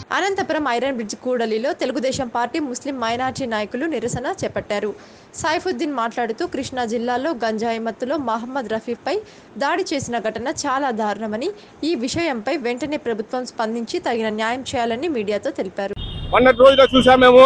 Anantapuram iron bridge కూడలిలో Telugu Desam party Muslim minority నాయకులు నిరసన చేపట్టారు. సైఫుద్దీన్ మాట్లాడుతూ కృష్ణా జిల్లాలో గంజాయి మత్తులో మహమ్మద్ రఫీపై దాడి చేసిన ఘటన చాలా దారుణమని, ఈ విషయంపై వెంటనే ప్రభుత్వం స్పందించి తగిన న్యాయం చేయాలని మీడియాతో తెలిపారు. మొన్నటి రోజున చూసాం మేము,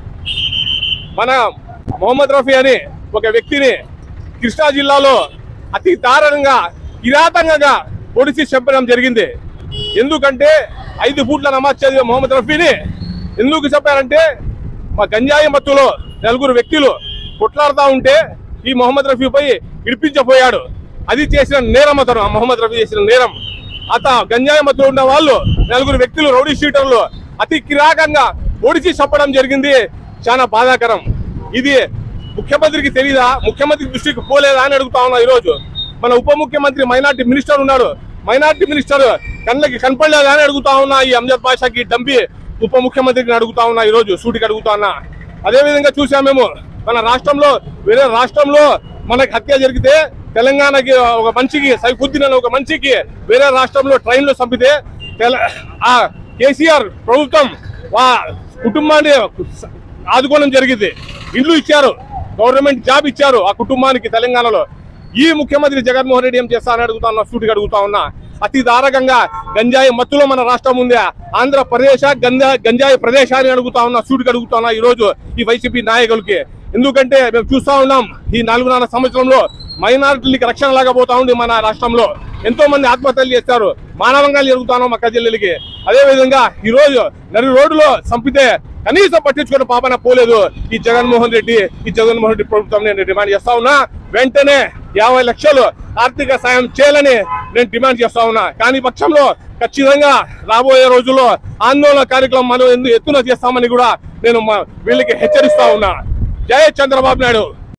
మన మొహమ్మద్ రఫీ అని ఒక వ్యక్తిని కృష్ణా జిల్లాలో అతి దారుణంగా కిరాతకంగా పొడిచి చంపడం జరిగింది. ఎందుకంటే 5 ఫూట్ల నమాజ్ చదివే మొహమ్మద్ రఫీని ఎందుకు చెప్పారంటే, మా గంజాయి మత్తులో 4 వ్యక్తులు కొట్లాడుతూ ఉంటే ఈ మొహమ్మద్ రఫీపై ఇడిపించబోయాడు. అది చేసిన నేరం, అతను మొహమ్మద్ రఫీ చేసిన నేరం. గంజాయి మత్తులో ఉన్న వాళ్ళు 4 వ్యక్తులు రౌడీ షీటర్లు అతి కిరాకంగా పొడిచి చంపడం జరిగింది. చాలా బాధాకరం. ఇది ముఖ్యమంత్రికి తెలీదా? ముఖ్యమంత్రి దృష్టికి పోలేదా అని అడుగుతా ఉన్నా. ఈరోజు మన ఉప ముఖ్యమంత్రి మైనార్టీ మినిస్టర్ ఉన్నాడు, మైనార్టీ మినిస్టర్ కళ్ళకి కనపడలేదా అని అడుగుతా ఉన్నా. ఈ అంజద్ బాషాకి డంపి ఉప ముఖ్యమంత్రిని అడుగుతా ఉన్నా, ఈరోజు సూటికి అడుగుతా ఉన్నా. అదేవిధంగా చూసాం మేము, మన రాష్ట్రంలో వేరే రాష్ట్రంలో మనకి హత్య జరిగితే తెలంగాణకి ఒక మనిషికి, సైఫుద్దీన్ అనే ఒక మనిషికి వేరే రాష్ట్రంలో ట్రైన్లో చంపితే ఆ కేసీఆర్ ప్రభుత్వం కుటుంబాన్ని ఆదుకోవడం జరిగింది. ఇండ్లు ఇచ్చారు, గవర్నమెంట్ జాబ్ ఇచ్చారు ఆ కుటుంబానికి తెలంగాణలో. ఈ ముఖ్యమంత్రి జగన్మోహన్ రెడ్డి ఏం చేస్తారని అడుగుతా ఉన్నా, సూటిగా అడుగుతా ఉన్నా. అతి దారుణంగా గంజాయి మత్తులో మన రాష్ట్రం ఉంది. ఆంధ్రప్రదేశ్ గంజాయి ప్రదేశాన్ని అడుగుతా ఉన్నా, సూటిగా అడుగుతా ఉన్నా ఈరోజు ఈ వైసీపీ నాయకులకి. ఎందుకంటే మేము చూస్తా ఉన్నాం, ఈ 4.5 సంవత్సరంలో మైనారిటీలకి రక్షణ లాగా పోతా ఉంది. మన రాష్ట్రంలో ఎంతో మంది ఆత్మహత్యలు చేస్తారు, మానవంగా జరుగుతాను అక్క చెల్లెలకి. అదేవిధంగా ఈ రోజు నడి రోడ్డులో చంపితే కనీసం పట్టించుకున్న పాపన పోలేదు ఈ జగన్మోహన్ రెడ్డి ప్రభుత్వం. నేను డిమాండ్ చేస్తా ఉన్నా, వెంటనే 50 లక్షలు ఆర్థిక సాయం చేయాలని నేను డిమాండ్ చేస్తా ఉన్నా. కానీ పక్షంలో ఖచ్చితంగా రాబోయే రోజుల్లో ఆందోళన కార్యక్రమం మనం ఎత్తున చేస్తామని కూడా నేను వీళ్ళకి హెచ్చరిస్తా ఉన్నా. జై చంద్రబాబు నాయుడు.